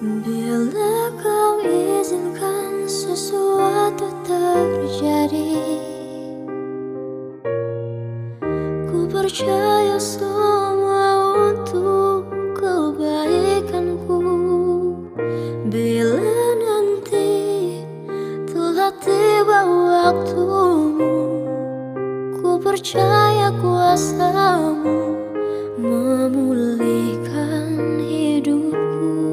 Bila kau izinkan sesuatu terjadi, ku percaya semua untuk kebaikanku. Bila nanti telah tiba waktumu, ku percaya kuasamu memulihkan hidupku.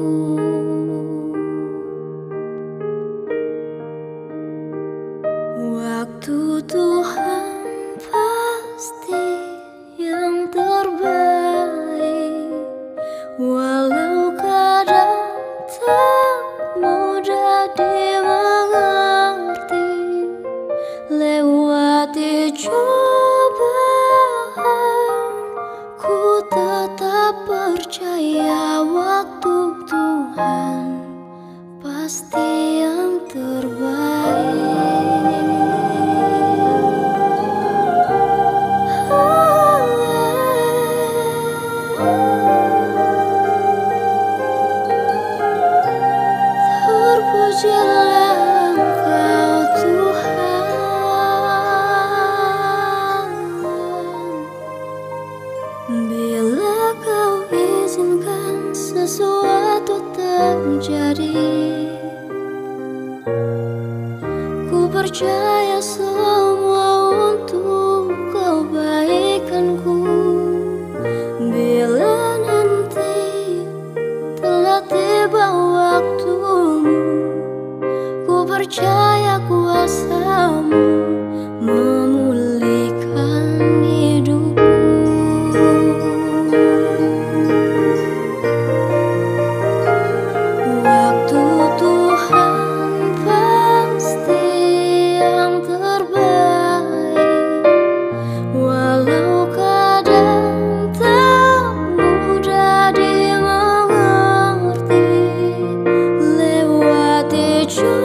Waktu Tuhan pasti yang terbaik, walau kadang tak mudah dimengerti. Lewati cobaan, ku tetap percaya waktu Tuhan pasti yang terbaik. Terpujilah Engkau Tuhan, bila Kau izinkan sesuatu terjadi. Ku percaya semua untuk kebaikanku. Bila nanti telah tiba waktumu, ku percaya kuasamu memulihkan hidupku. Waktu Tuhan pasti yang terbaik, walau kadang tak mudah dimengerti. Lewati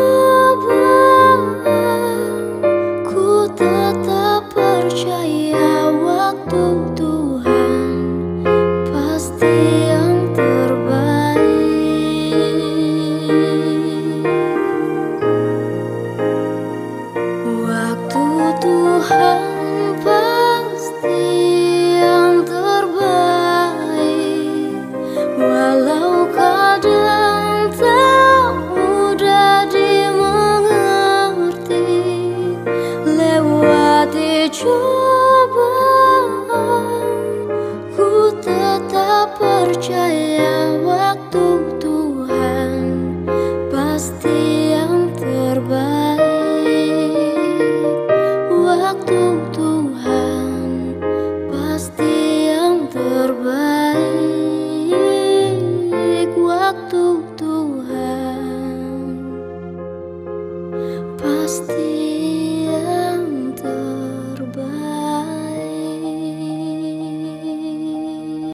cobaan, ku tetap percaya waktu Tuhan pasti yang terbaik. Waktu Tuhan pasti yang terbaik, walau kadang tak mudah dimengerti. Lewati cobaan, ku tetap percaya waktu Tuhan pasti yang terbaik. Waktu Tuhan pasti yang terbaik. Waktu Tuhan